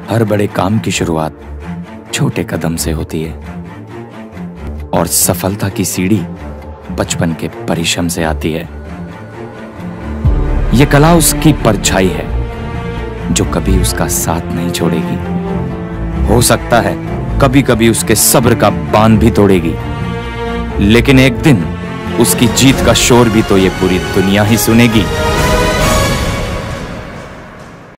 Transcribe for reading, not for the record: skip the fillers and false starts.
हर बड़े काम की शुरुआत छोटे कदम से होती है और सफलता की सीढ़ी बचपन के परिश्रम से आती है। यह कला उसकी परछाई है जो कभी उसका साथ नहीं छोड़ेगी। हो सकता है कभी कभी उसके सब्र का बांध भी तोड़ेगी, लेकिन एक दिन उसकी जीत का शोर भी तो ये पूरी दुनिया ही सुनेगी।